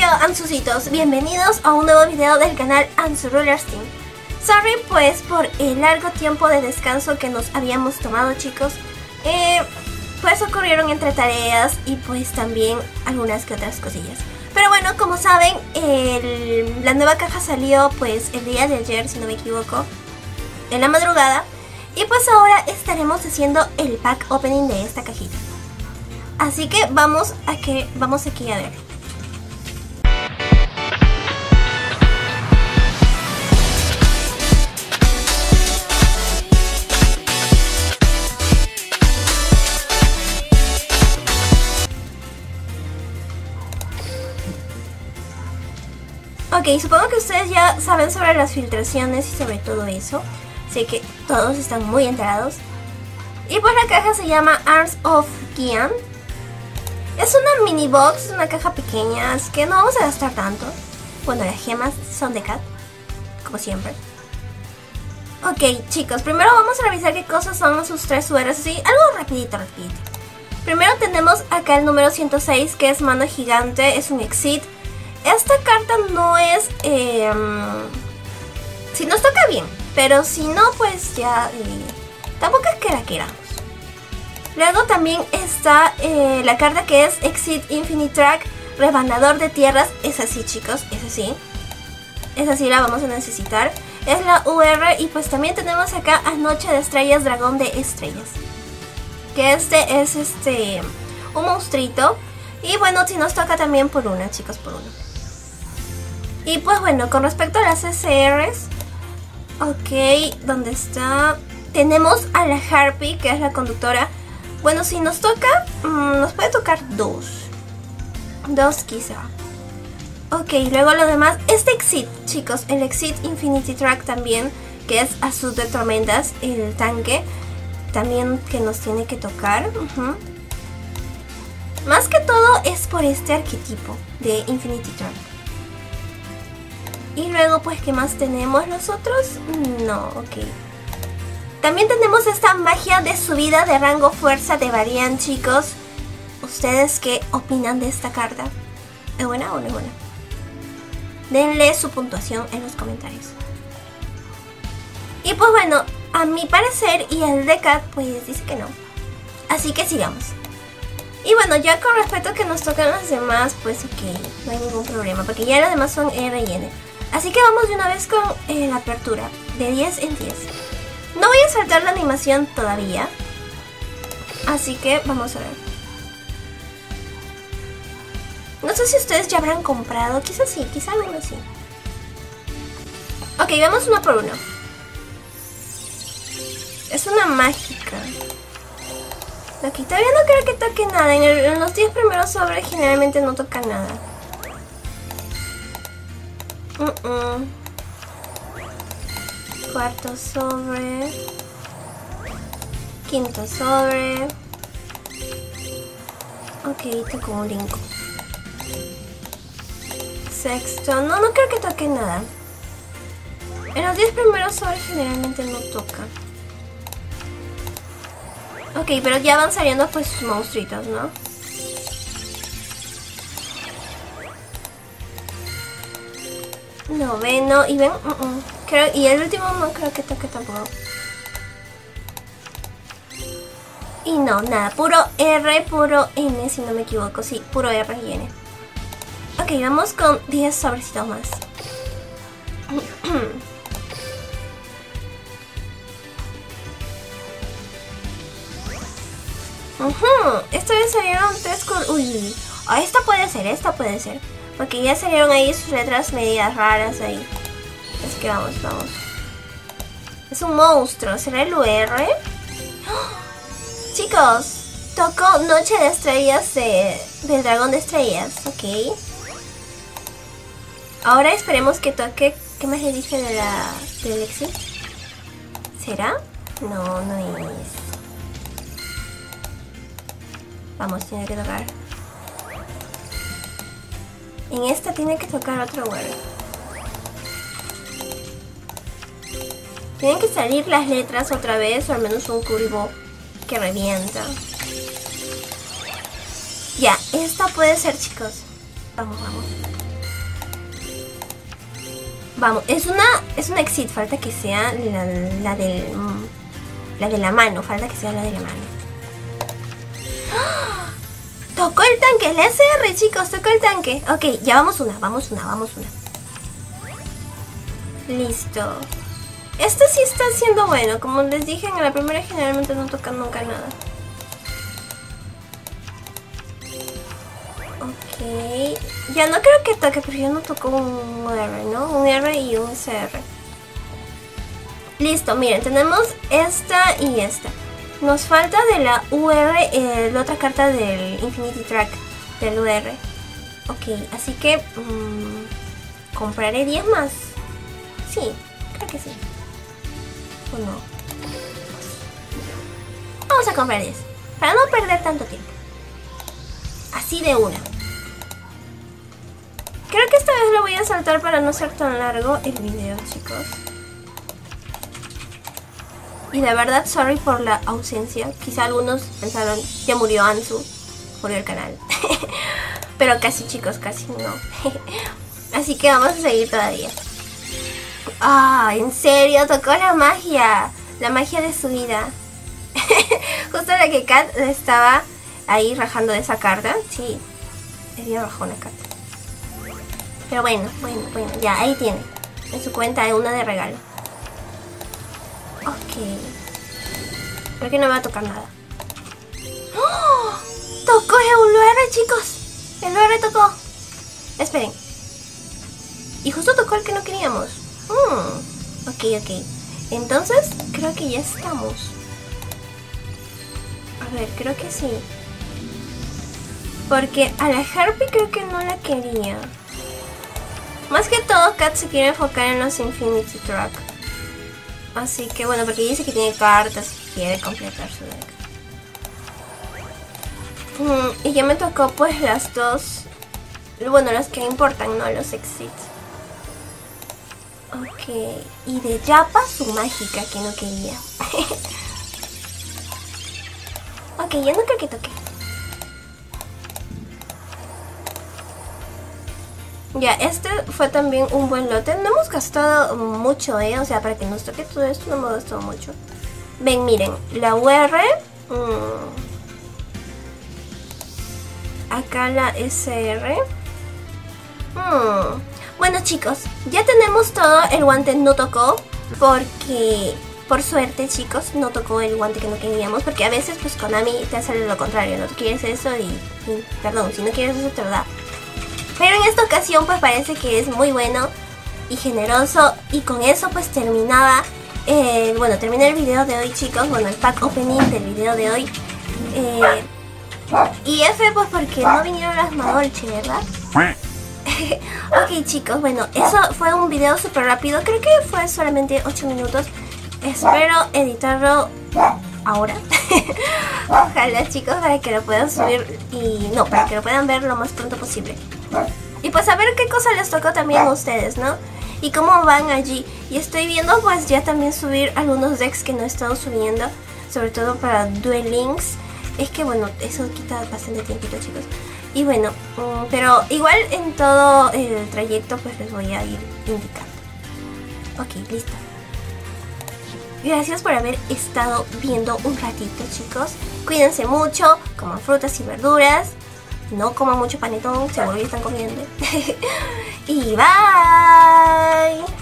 Ansucitos, bienvenidos a un nuevo video del canal Ansu Rulers Team. Sorry pues por el largo tiempo de descanso que nos habíamos tomado, chicos. Pues ocurrieron entre tareas y pues también algunas que otras cosillas. Pero bueno, como saben, la nueva caja salió pues el día de ayer, si no me equivoco, en la madrugada. Y pues ahora estaremos haciendo el pack opening de esta cajita. Así que vamos aquí a ver. Ok, supongo que ustedes ya saben sobre las filtraciones y sobre todo eso. Sé que todos están muy enterados. Y pues la caja se llama Arms of Gian. Es una mini box, una caja pequeña, así que no vamos a gastar tanto. Bueno, las gemas son de Cat, como siempre. Ok, chicos, primero vamos a revisar qué cosas son sus 3 URs, así, algo rapidito. Primero tenemos acá el número 106, que es mano gigante, es un exit. Esta carta no es... si nos toca bien, pero si no, pues ya... tampoco es que la queramos. Luego también está la carta que es Exit Infinite Track, rebanador de tierras. Es así, chicos, es así. Es así, la vamos a necesitar. Es la UR y pues también tenemos acá a Noche de Estrellas, dragón de estrellas. Que este es un monstruito. Y bueno, si nos toca también por una, chicos, por una. Y pues bueno, con respecto a las SRs, ok, ¿dónde está? Tenemos a la Harpy, que es la conductora. Bueno, si nos toca, nos puede tocar dos quizá. Ok, luego lo demás, este Exit, chicos, el Exit Infinity Track también, que es Azul de Tormentas, el tanque, también que nos tiene que tocar. Más que todo es por este arquetipo de Infinity Track. Y luego pues, ¿qué más tenemos nosotros? No, ok. También tenemos esta magia de subida de rango fuerza de Varian, chicos. ¿Ustedes qué opinan de esta carta? ¿Es buena o no es buena? Denle su puntuación en los comentarios. Y pues bueno, a mi parecer y el de Cat pues dice que no. Así que sigamos. Y bueno, ya con respecto a que nos tocan las demás, pues ok, no hay ningún problema, porque ya las demás son R y N. Así que vamos de una vez con la apertura, de 10 en 10. No voy a saltar la animación todavía, así que vamos a ver. No sé si ustedes ya habrán comprado, quizás sí, quizás algunos sí. Ok, vamos uno por uno. Es una mágica. Aquí todavía no creo que toque nada, en los 10 primeros sobres generalmente no toca nada. Cuarto sobre. Quinto sobre. Ok, tocó un brinco. Sexto. No creo que toque nada. En los 10 primeros sobres generalmente no toca. Ok, pero ya van saliendo pues sus monstruitos, ¿no? Noveno, y ven, creo, y el último no creo que toque tampoco. Y no, nada, puro R, puro N, si no me equivoco, sí, puro R y N. Ok, vamos con 10 sobrecitos más. Esta vez salieron 3 con... Uy, esta puede ser. Porque ya salieron ahí sus letras medias raras ahí. Es que vamos. Es un monstruo. ¿Será el UR? ¡Oh! Chicos, tocó Noche de Estrellas del dragón de estrellas. Ok. Ahora esperemos que toque... ¿Qué más le dije del Exit? ¿Será? No es. Vamos, tiene que tocar. En esta tiene que tocar otro word. Tienen que salir las letras otra vez, o al menos un curvo que revienta. Ya, esta puede ser, chicos. Vamos. Vamos, es una exit, falta que sea la de la mano, falta que sea la de la mano. ¡Oh! Tocó el tanque, el SR, chicos, tocó el tanque. Ok, ya vamos una. Listo. Este sí está siendo bueno, como les dije en la primera generalmente no toca nunca nada. Ok, ya no creo que toque, pero ya no tocó un R, ¿no? Un R y un SR. Listo, miren, tenemos esta y esta. Nos falta de la UR, la otra carta del Infinity Track del UR. Ok, así que compraré 10 más. Sí, creo que sí. ¿O no? Vamos a comprar 10 para no perder tanto tiempo. Así de una. Creo que esta vez lo voy a saltar para no ser tan largo el video, chicos. Y de verdad, sorry por la ausencia. Quizá algunos pensaron, ya murió Ansu, murió el canal. Pero casi, chicos, casi no. Así que vamos a seguir todavía. Ah, en serio, tocó la magia de su vida. Justo la que Kat estaba ahí rajando de esa carta. Sí, es bien rajona Kat. Pero bueno, ya, ahí tiene. En su cuenta hay una de regalo. Ok. Creo que no me va a tocar nada. ¡Oh! ¡Tocó el UR, chicos! El UR tocó. Esperen. Y justo tocó el que no queríamos. Ok. Entonces, creo que ya estamos. A ver, creo que sí. Porque a la Harpy creo que no la quería. Más que todo, Kat se quiere enfocar en los Infinity Track. Así que bueno, porque dice que tiene cartas y quiere completar su deck. Y ya me tocó pues las dos. Bueno, las que importan, ¿no? Los exits. Ok. Y de Yappa su mágica que no quería. Ok, ya no creo que toque. Ya, este fue también un buen lote. No hemos gastado mucho, o sea, para que nos toque todo esto no hemos gastado mucho. Ven, miren, la UR. Acá la SR. Bueno, chicos, ya tenemos todo. El guante no tocó porque, por suerte, chicos, no tocó el guante que no queríamos. Porque a veces, pues, Konami te hace lo contrario. No quieres eso y perdón, si no quieres eso te lo da. Pero en esta ocasión pues parece que es muy bueno y generoso. Y con eso pues terminaba, terminé el video de hoy, chicos. Bueno, el pack opening del video de hoy. Y F pues porque no vinieron las Madolche, ¿verdad? Ok, chicos, bueno, eso fue un video súper rápido. Creo que fue solamente 8 minutos. Espero editarlo ahora. Ojalá, chicos, para que lo puedan subir para que lo puedan ver lo más pronto posible. Y pues a ver qué cosa les tocó también a ustedes, ¿no? Y cómo van allí. Y estoy viendo pues ya también subir algunos decks que no he estado subiendo, sobre todo para Duel Links. Es que bueno, eso quita bastante tiempito, chicos. Y bueno, pero igual en todo el trayecto pues les voy a ir indicando. Ok, listo. Gracias por haber estado viendo un ratito, chicos. Cuídense mucho, coman frutas y verduras. No coman mucho panetón, seguro ya están comiendo. Y bye.